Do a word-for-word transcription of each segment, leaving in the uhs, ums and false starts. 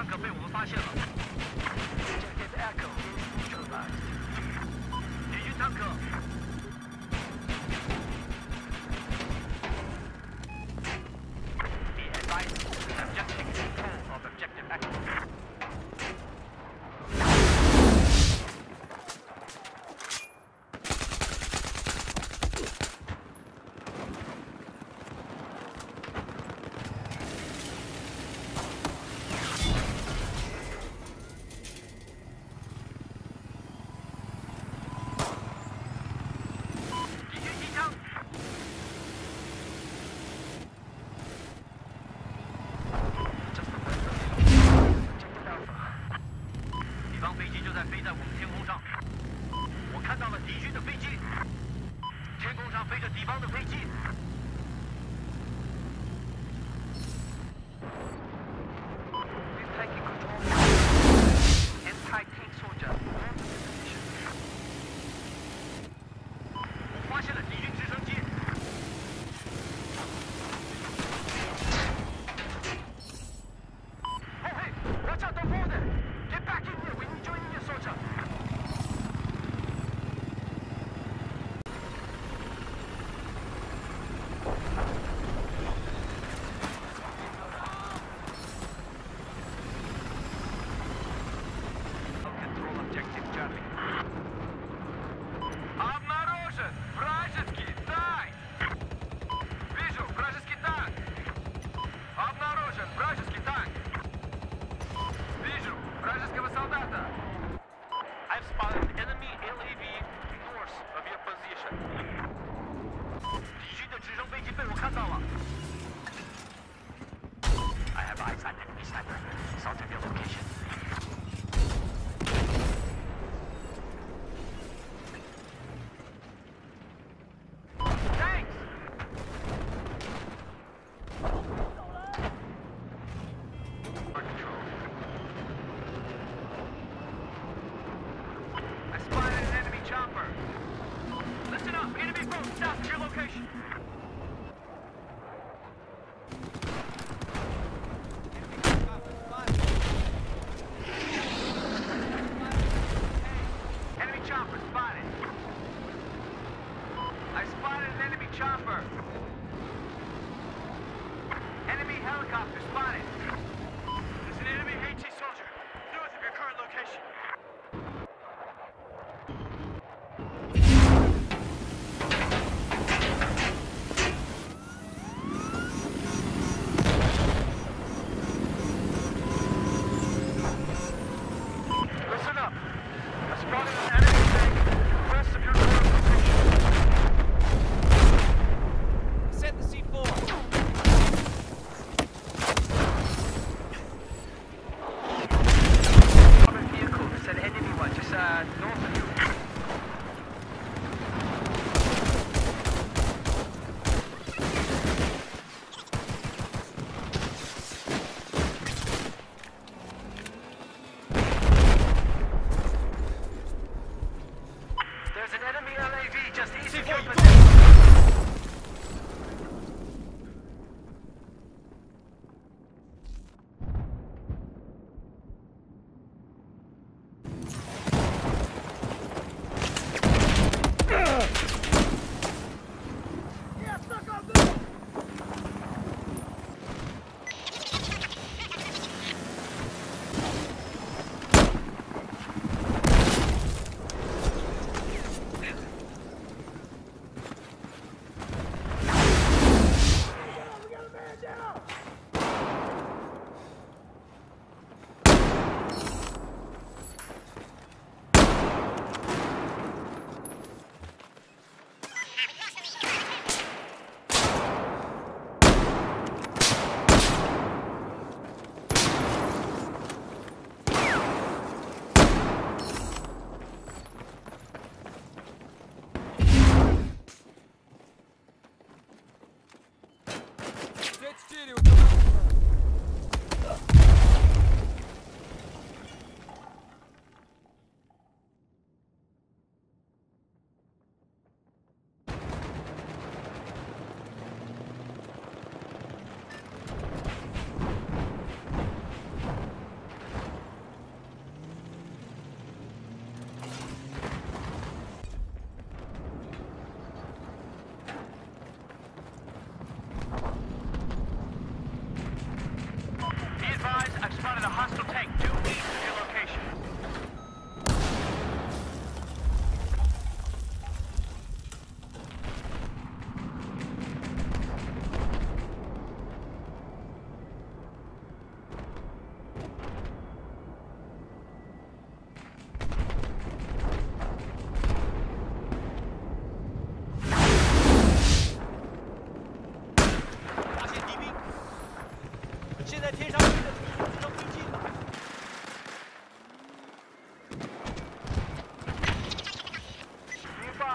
坦克被我们发现了。Objective Echo neutralized。敌军坦克。Be advised, objective control of Objective Echo.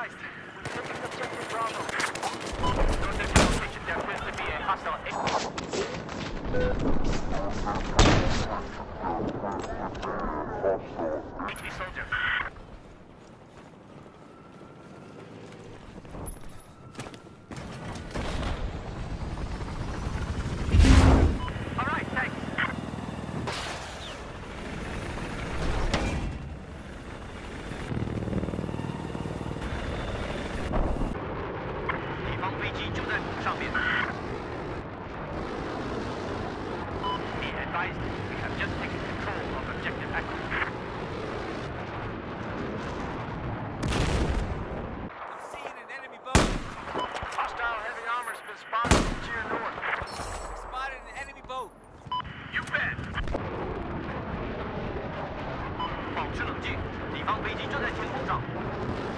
advised. We've taken objective Bravo. North of your location, there appears to be a hostile. H V soldier. All right, thanks. Be advised, we have just taken control of objective Echo. I'm seeing an enemy boat. Hostile heavy armor's been spotted to your north. We spotted an enemy boat. You bet. 保持冷静，敌方飞机正在天空上。